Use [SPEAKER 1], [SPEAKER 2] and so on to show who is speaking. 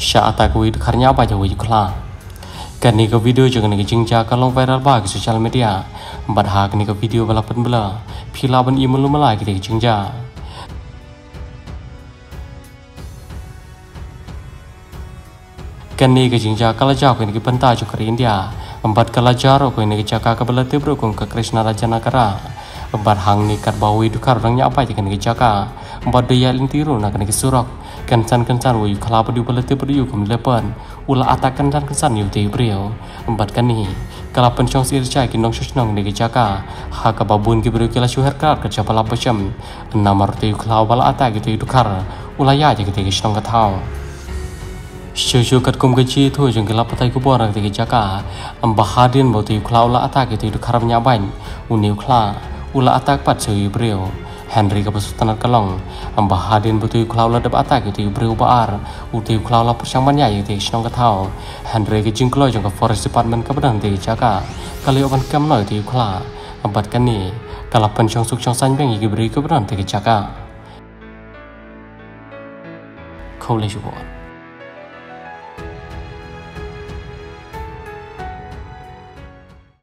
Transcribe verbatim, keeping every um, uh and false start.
[SPEAKER 1] saat aku itu karena apa jauh iklan. Karena ke video juga nih jengja kalau viral bagi sosial media. Badhak nih ke video balapan bela. Pilaban email malah kita jengja. Karena ke jengja kalau jauh nih ke pentas juga India. Empat kala jaro ko nih ke jaka ke bela tebro kong ke Krishna Raja Nagara. Empat hang nih kat bawa itu karangnya apa aja nih ke jaka. Empat daya lintiru nak nih ke surok. Kencan-kencan wui kelapa di bela tebro yuk melepan. Ulah atakan dan kencan yuk teh beliau. Empat kan nih. Kalau pencong sir cai kinong susnong nih ke jaka. Hak babun ke beliau kila syuher kar kerja pala bacam. Namar teh kelapa bala atak gitu itu kar. Ulah ya aja kita kisnong ketau. Syu kat kum gaji tu jeng kelap patai kubur nak tegi jaka. Ambahadin bau tu klau la atak itu itu karam nyabain. Uniu kla ula atak pat sui brio. Henry kepesutan kalong. Ambahadin bau tu klau la dap atak itu brio baar. Utiu klau la persang banyak itu senong ketau. Henry ke jeng klau jeng ke forest department ke bedang tegi jaka. Kali opan kam noi tu kla. Ambat kan ni kalap pencong suk chong san beng igi brio ke bedang tegi jaka. Kau le syukur.